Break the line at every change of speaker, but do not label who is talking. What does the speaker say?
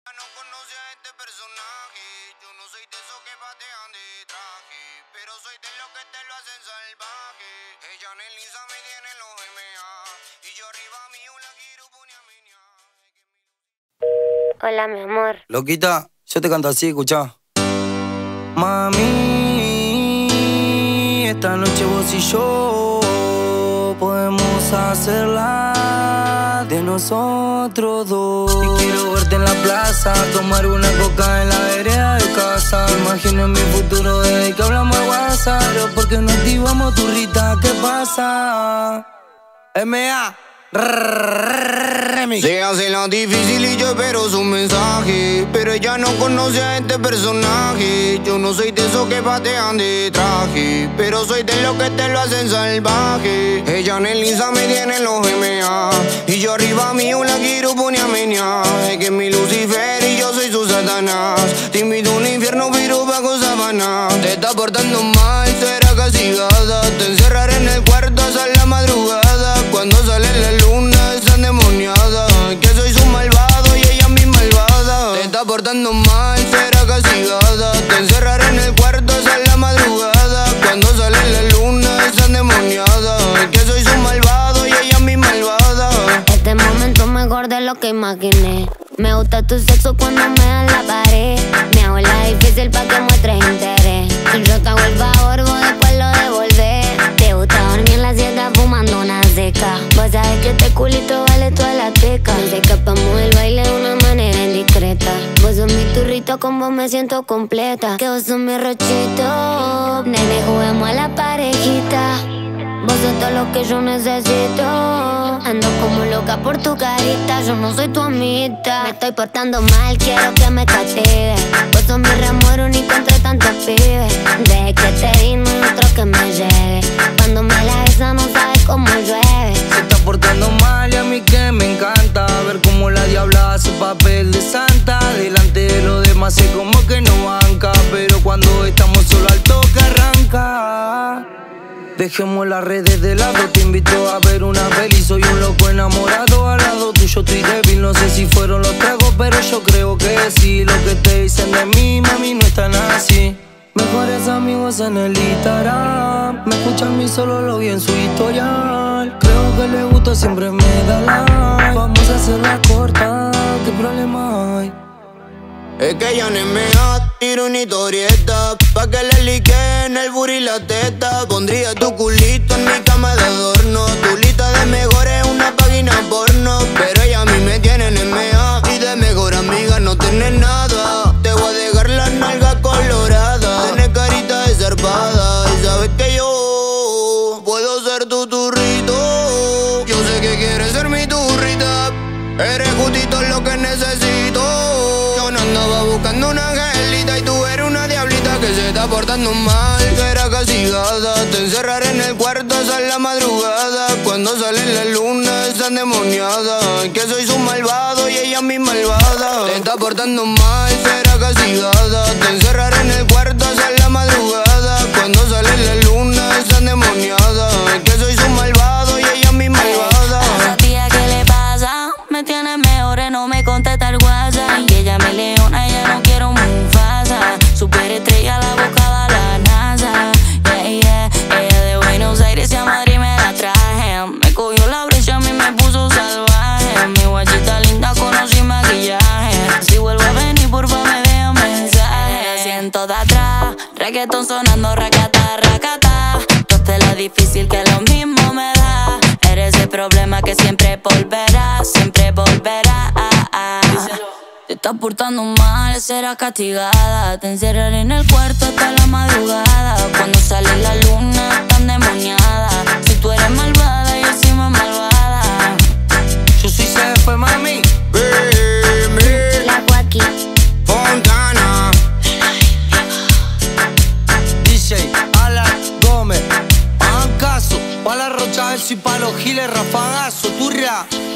No conoce a este personaje. Yo no soy de esos que patean de traje, pero soy de los que te lo hacen salvaje. Ella en el Insta me tiene los MA y yo arriba mío la quiero poner a menear.
Hola, mi amor.
Loquita, yo te canto así, escuchá. Mami, esta noche vos y yo podemos hacerla de nosotros dos. Y quiero verte en la plaza, tomar una coca en la vereda de casa. Imagino en mi futuro desde que hablamos de WhatsApp. Pero ¿por qué no activamos tu Rita? ¿Qué pasa? M.A.
Se hace la difícil y yo espero su mensaje, pero ella no conoce a este personaje. Yo no soy de esos que patean de traje, pero soy de los que te lo hacen salvaje. Ella en el Insta me tiene los MA y yo arriba mío la quiero poner a menear. Es que es mi Lucifer y yo soy su Satanás. Te invito a un infierno pero bajo sábana. Te está portando mal, será castigada. Te encerraré en el cuarto hasta la madrugada. Cuando sale la luna es endemoniada, que soy su malvado y ella mi malvada. Te está portando mal, será castigada. Te encerraré en el cuarto hasta la madrugada. Cuando sale la luna es endemoniada, que soy su malvado y ella mi malvada.
Este momento mejor de lo que imaginé. Me gusta tu sexo cuando me dan la pared. Me hago la difícil pa' que muestres interés. Yo te hago el favor, vos después lo devolvés. Te gusta dormir en la siesta fumando una seca. Vos sabés que este culito vale toda la teca. Nos escapamos del baile de una manera indiscreta. Vos sos mi turrito, con vos me siento completa. Que vos sos mi rochito. Nene, juguemos a la parejita. Vos sos todo lo que yo necesito. Ando como loca por tu carita. Yo no soy tu amita. Me estoy portando mal, quiero que me castigues. Vos sos mi remuero único entre tantos pibes. Desde que te vi no hay otro que me llegue. Cuando me la besas no sabes cómo llueve.
Se está portando mal y a mí que me encanta ver cómo la diabla hace papel de santa. Delante de los demás sé como que no banca, pero cuando estamos solo al toque arranca. Dejemos las redes de lado, te invito a ver una peli. Soy un loco enamorado, al lado tuyo estoy débil. No sé si fueron los tragos, pero yo creo que sí. Lo que te dicen de mí, mami, no están así. Mejores amigos en el Instagram. Me escuchan a mí, solo lo vi en su historial. Creo que le gusta, siempre me da like. Vamos a hacerla corta, ¿qué problema hay?
Es que ella no me tiro una historieta pa' que le liquen el booty y la teta. Pondría tu culito en mi cama de adorno. Tu lista de mejores es una página porno, pero ella a mí me tiene en MA y de mejor amiga no tiene nada. Te voy a dejar la nalga colorada. Tienes carita de zarpada y sabes que yo puedo ser tu turrito. Yo sé que quieres ser mi turrita. Eres justito lo que necesito. Andaba buscando una angelita y tú eres una diablita que se está portando mal. Será castigada, te encerraré en el cuarto hasta la madrugada. Cuando sale la luna es endemoniada, que soy su malvado y ella mi malvada. Te está portando mal, será castigada. Te encerraré en el cuarto hasta la madrugada. Cuando sale la luna es endemoniada, que soy su malvado y ella mi malvada.
A esa tía, ¿qué le pasa? Me tiene mejores, no me contesta el WhatsApp. Y ella me leona, ella no quiero Mufasa. Super estrella, la buscaba la NASA. Yeah, yeah. Ella de Buenos Aires y a Madrid me la traje. Me cogió la brecha, a mí me puso salvaje. Mi guachita linda conocí maquillaje. Si vuelvo a venir, porfa me deja un mensaje. Me siento de atrás, reggaetón sonando, racata, racata. Toste la difícil que lo mismo me da. Eres el problema que siempre volverá, siempre volverá. Te estás portando mal, serás castigada. Te encerraré en el cuarto hasta la madrugada. Cuando sale la luna tan demoniada. Si tú eres malvada, yo soy más malvada.
Yo soy CF, mami.
Baby,
La Joaquín
Fontana.
DJ Alan Gómez. Hagan caso, pa' la Rocha, y pa' los giles, rafagazo, turra.